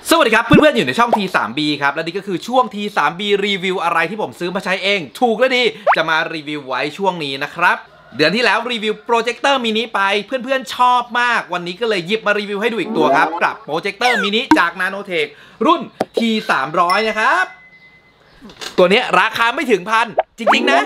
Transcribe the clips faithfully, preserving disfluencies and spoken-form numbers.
สวัสดีครับเพื่อนๆอยู่ในช่อง ที ทรี บี ครับและนี่ก็คือช่วง ที ทรี บี รีวิวอะไรที่ผมซื้อมาใช้เองถูกและดีจะมารีวิวไว้ช่วงนี้นะครับเดือนที่แล้วรีวิวโปรเจคเตอร์มินิไปเพื่อนๆชอบมากวันนี้ก็เลยหยิบมารีวิวให้ดูอีกตัวครับกับโปรเจคเตอร์มินิจาก Nanotech รุ่น ที สามร้อย นะครับตัวนี้ราคาไม่ถึงพันจริงๆนะ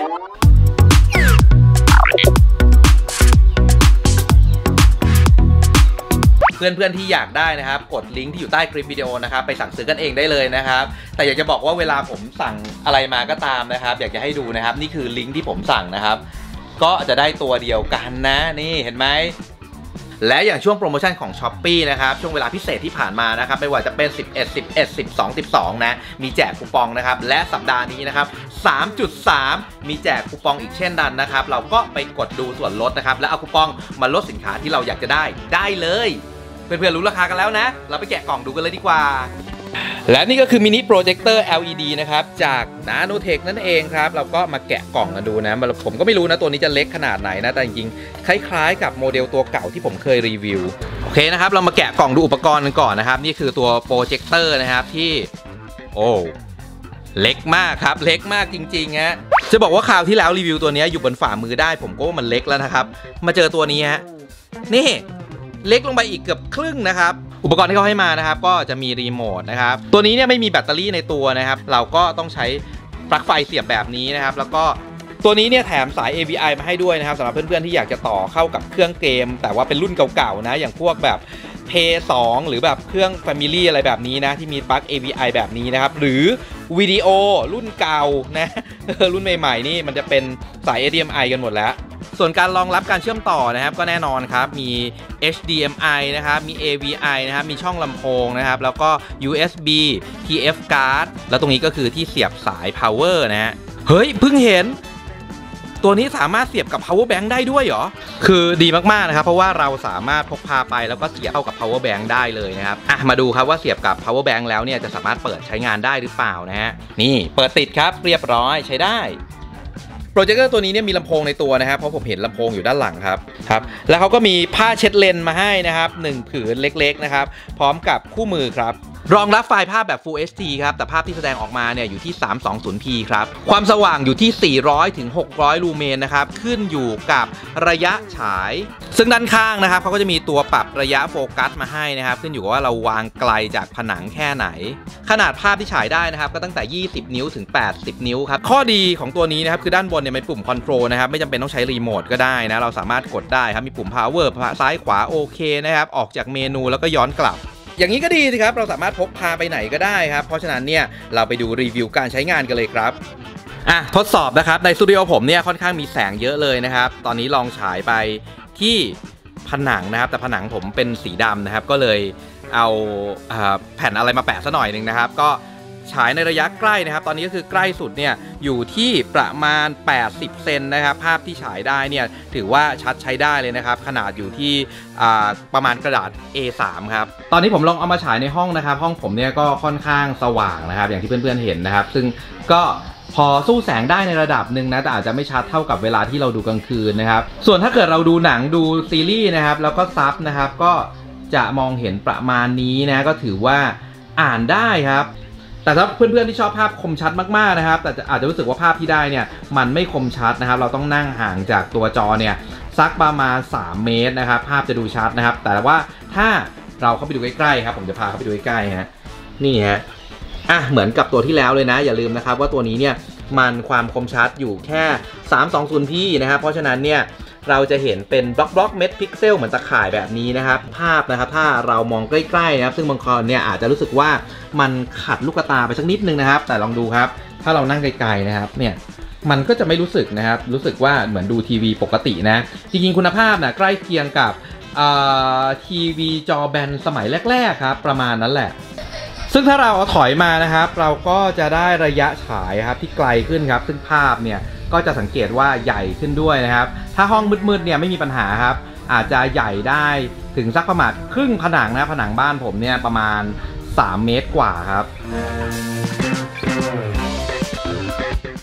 เพื่อนๆที่อยากได้นะครับกดลิงก์ที่อยู่ใต้คลิปวิดีโอนะครับไปสั่งซื้อกันเองได้เลยนะครับแต่อยากจะบอกว่าเวลาผมสั่งอะไรมาก็ตามนะครับอยากจะให้ดูนะครับนี่คือลิงก์ที่ผมสั่งนะครับก็จะได้ตัวเดียวกันนะนี่เห็นไหมและอย่างช่วงโปรโมชั่นของ ช้อปปี้ นะครับช่วงเวลาพิเศษที่ผ่านมานะครับไม่ว่าจะเป็นสิบเอ็ด สิบเอ็ด สิบสอง สิบสองนะมีแจกคูปองนะครับและสัปดาห์นี้นะครับ สามจุดสาม มีแจกคูปองอีกเช่นนั้นนะครับเราก็ไปกดดูส่วนลดนะครับแล้วเอาคูปองมาลดสินค้าที่เราอยากจะได้ได้เลยเพื่อนๆรู้ราคากันแล้วนะเราไปแกะกล่องดูกันเลยดีกว่าและนี่ก็คือมินิโปรเจคเตอร์ แอล อี ดี นะครับจาก Nanotech นั่นเองครับเราก็มาแกะกล่องกันดูนะผมก็ไม่รู้นะตัวนี้จะเล็กขนาดไหนนะแต่จริงๆคล้ายๆกับโมเดลตัวเก่าที่ผมเคยรีวิวโอเคนะครับเรามาแกะกล่องดูอุปกรณ์กันก่อนนะครับนี่คือตัวโปรเจคเตอร์นะครับที่โอ้เล็กมากครับเล็กมากจริงๆฮะจะบอกว่าคราวที่แล้วรีวิวตัวนี้อยู่บนฝ่ามือได้ผมก็ว่ามันเล็กแล้วนะครับมาเจอตัวนี้ฮะนี่เล็กลงไปอีกเกือบครึ่งนะครับอุปกรณ์ที่เขาให้มานะครับก็จะมีรีโมทนะครับตัวนี้เนี่ยไม่มีแบตเตอรี่ในตัวนะครับเราก็ต้องใช้ปลั๊กไฟเสียบแบบนี้นะครับแล้วก็ตัวนี้เนี่ยแถมสาย เอ วี ไอ มาให้ด้วยนะครับสำหรับเพื่อนๆที่อยากจะต่อเข้ากับเครื่องเกมแต่ว่าเป็นรุ่นเก่าๆนะอย่างพวกแบบ เพย์ สอง หรือแบบเครื่อง Family อะไรแบบนี้นะที่มีปลั๊ก เอ วี ไอ แบบนี้นะครับหรือวิดีโอรุ่นเก่านะรุ่นใหม่ๆนี่มันจะเป็นสาย เอช ดี เอ็ม ไอ กันหมดแล้วส่วนการรองรับการเชื่อมต่อนะครับก็แน่นอนครับมี เอช ดี เอ็ม ไอ นะครับมี เอ วี ไอ นะครับมีช่องลำโพงนะครับแล้วก็ ยู เอส บี ที เอฟ card แล้วตรงนี้ก็คือที่เสียบสาย power นะฮะเฮ้ยเพิ่งเห็นตัวนี้สามารถเสียบกับ power bank ได้ด้วยเหรอคือดีมากๆนะครับเพราะว่าเราสามารถพกพาไปแล้วก็เสียบเข้ากับ power bank ได้เลยนะครับอ่ะมาดูครับว่าเสียบกับ power bank แล้วเนี่ยจะสามารถเปิดใช้งานได้หรือเปล่านะฮะนี่เปิดติดครับเรียบร้อยใช้ได้โปรเจคเตอร์ตัวนี้เนี่ยมีลำโพงในตัวนะครับเพราะผมเห็นลำโพงอยู่ด้านหลังครับครับแล้วเขาก็มีผ้าเช็ดเลนมาให้นะครับหนึ่งผืนเล็กๆนะครับพร้อมกับคู่มือครับรองรับไฟล์ภาพแบบ Full เอช ดี ครับแต่ภาพที่แสดงออกมาเนี่ยอยู่ที่ สามร้อยยี่สิบ พี ครับความสว่างอยู่ที่ สี่ร้อยถึงหกร้อย ลูเมนนะครับขึ้นอยู่กับระยะฉายซึ่งด้านข้างนะครับเขาก็จะมีตัวปรับระยะโฟกัสมาให้นะครับขึ้นอยู่กับว่าเราวางไกลจากผนังแค่ไหนขนาดภาพที่ฉายได้นะครับก็ตั้งแต่ยี่สิบนิ้วถึงแปดสิบนิ้วครับข้อดีของตัวนี้นะครับคือด้านบนเนี่ยเป็นปุ่มคอนโทรลนะครับไม่จำเป็นต้องใช้รีโมทก็ได้นะเราสามารถกดได้ครับมีปุ่ม power ซ้ายขวาโอเคนะครับออกจากเมนูแล้วก็ย้อนกลับอย่างนี้ก็ดีสิครับเราสามารถพกพาไปไหนก็ได้ครับเพราะฉะนั้นเนี่ยเราไปดูรีวิวการใช้งานกันเลยครับอ่ะทดสอบนะครับในสตูดิโอผมเนี่ยค่อนข้างมีแสงเยอะเลยนะครับตอนนี้ลองฉายไปที่ผนังนะครับแต่ผนังผมเป็นสีดำนะครับก็เลยเอาแผ่นอะไรมาแปะซะหน่อยหนึ่งนะครับก็ฉายในระยะใกล้นะครับตอนนี้ก็คือใกล้สุดเนี่ยอยู่ที่ประมาณแปดสิบเซนนะครับภาพที่ฉายได้เนี่ยถือว่าชัดใช้ได้เลยนะครับขนาดอยู่ที่ประมาณกระดาษ เอ สาม ครับตอนนี้ผมลองเอามาฉายในห้องนะครับห้องผมเนี่ยก็ค่อนข้างสว่างนะครับอย่างที่เพื่อนๆเห็นนะครับซึ่งก็พอสู้แสงได้ในระดับหนึ่งนะแต่อาจจะไม่ชัดเท่ากับเวลาที่เราดูกลางคืนนะครับส่วนถ้าเกิดเราดูหนังดูซีรีส์นะครับแล้วก็ซับนะครับก็จะมองเห็นประมาณนี้นะก็ถือว่าอ่านได้ครับแต่ถ้าเพื่อนๆที่ชอบภาพคมชัดมากๆนะครับแต่อาจจะรู้สึกว่าภาพที่ได้เนี่ยมันไม่คมชัดนะครับเราต้องนั่งห่างจากตัวจอเนี่ยสักประมาณสามเมตรนะครับภาพจะดูชัดนะครับแต่ว่าถ้าเราเข้าไปดูใกล้ๆครับผมจะพาเข้าไปดูใกล้ๆฮะนี่ฮะอ่ะเหมือนกับตัวที่แล้วเลยนะอย่าลืมนะครับว่าตัวนี้เนี่ยมันความคมชัดอยู่แค่สามร้อยยี่สิบ พี นะครับเพราะฉะนั้นเนี่ยเราจะเห็นเป็นบล็อกบล็อกเม็ดพิกเซลเหมือนตะข่ายแบบนี้นะครับภาพนะครับถ้าเรามองใกล้ๆนะครับซึ่งบางคนเนี่ยอาจจะรู้สึกว่ามันขัดลูกตาไปสักนิดนึงนะครับแต่ลองดูครับถ้าเรานั่งไกลๆนะครับเนี่ยมันก็จะไม่รู้สึกนะครับรู้สึกว่าเหมือนดูทีวีปกตินะจริงๆคุณภาพนะใกล้เคียงกับทีวีจอแบนสมัยแรกๆครับประมาณนั้นแหละซึ่งถ้าเราเอาถอยมานะครับเราก็จะได้ระยะฉายครับที่ไกลขึ้นครับซึ่งภาพเนี่ยก็จะสังเกตว่าใหญ่ขึ้นด้วยนะครับถ้าห้องมืดๆเนี่ยไม่มีปัญหาครับอาจจะใหญ่ได้ถึงสักประมาณครึ่งผนังนะผนังบ้านผมเนี่ยประมาณสามเมตรกว่าครับ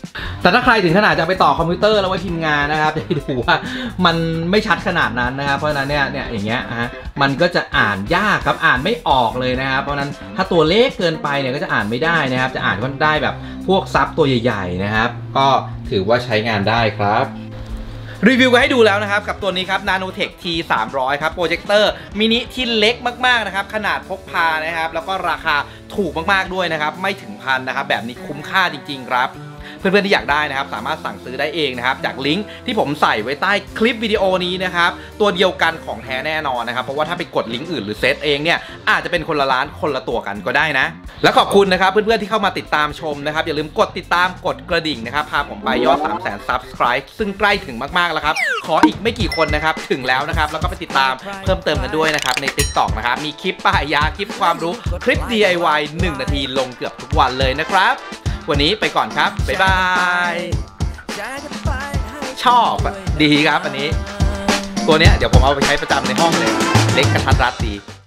แต่ถ้าใครถึงขนาดจะไปต่อคอมพิวเตอร์แล้วไว้พิมพ์งานนะครับจะดูว่ามันไม่ชัดขนาดนั้นนะครับเพราะฉะนั้นเนี่ยเนี่ยอย่างเงี้ยฮะมันก็จะอ่านยากครับอ่านไม่ออกเลยนะครับเพราะฉะนั้นถ้าตัวเล็กเกินไปเนี่ยก็จะอ่านไม่ได้นะครับจะอ่านก็ได้แบบพวกซับตัวใหญ่ๆนะครับก็ถือว่าใช้งานได้ครับรีวิวไว้ให้ดูแล้วนะครับกับตัวนี้ครับ Nanotech ที สามร้อย ครับโปรเจคเตอร์มินิที่เล็กมากๆนะครับขนาดพกพานะครับแล้วก็ราคาถูกมากๆด้วยนะครับไม่ถึงพันนะครับแบบนี้คุ้มค่าจริงๆครับเพื่อนๆที่อยากได้นะครับสามารถสั่งซื้อได้เองนะครับจากลิงก์ที่ผมใส่ไว้ใต้คลิปวิดีโอนี้นะครับตัวเดียวกันของแท้แน่นอนนะครับเพราะว่าถ้าไปกดลิงก์อื่นหรือเซตเองเนี่ยอาจจะเป็นคนละร้านคนละตัวกันก็ได้นะและขอบคุณนะครับเพื่อนๆที่เข้ามาติดตามชมนะครับอย่าลืมกดติดตามกดกระดิ่งนะครับพาผมไปยอด สามแสน ซับสไครบ์ ซึ่งใกล้ถึงมากๆแล้วครับขออีกไม่กี่คนนะครับถึงแล้วนะครับแล้วก็ไปติดตามเพิ่มเติมกันด้วยนะครับใน ติ๊กต็อก นะครับมีคลิปป้ายยาคลิปความรู้คลิป ดี ไอ วาย หนึ่งนาทีลงเกือบทุกวันเลยนะครับวันนี้ไปก่อนครับบ๊ายบายชอบดีครับอันนี้ตัวเนี้ยเดี๋ยวผมเอาไปใช้ประจำในห้องเลยเล็กกระทัดรัดดี